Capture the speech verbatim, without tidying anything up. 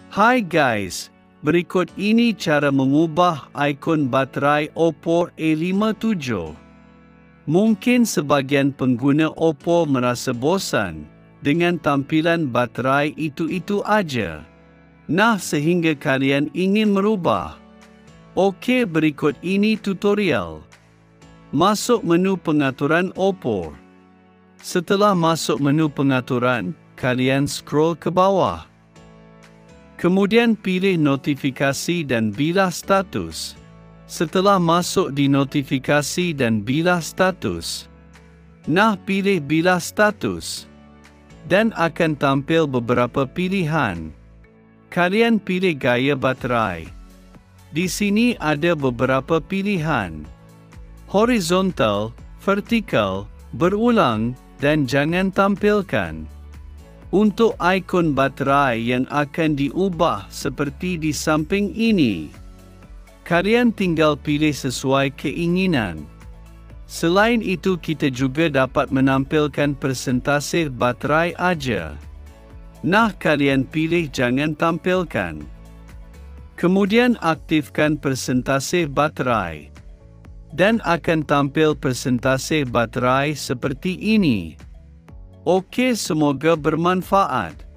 Hai guys, berikut ini cara mengubah ikon baterai Oppo A lima tujuh. Mungkin sebagian pengguna Oppo merasa bosan dengan tampilan baterai itu-itu aja. Nah, sehingga kalian ingin merubah. Okey, berikut ini tutorial. Masuk menu pengaturan Oppo. Setelah masuk menu pengaturan, kalian scroll ke bawah. Kemudian pilih notifikasi dan bilah status. Setelah masuk di notifikasi dan bilah status, nah pilih bilah status. Dan akan tampil beberapa pilihan. Kalian pilih gaya baterai. Di sini ada beberapa pilihan. Horizontal, vertikal, berulang, dan jangan tampilkan. Untuk ikon baterai yang akan diubah seperti di samping ini, kalian tinggal pilih sesuai keinginan. Selain itu, kita juga dapat menampilkan persentase baterai aja. Nah, kalian pilih jangan tampilkan. Kemudian aktifkan persentase baterai. Dan akan tampil persentase baterai seperti ini. Okey, semoga bermanfaat.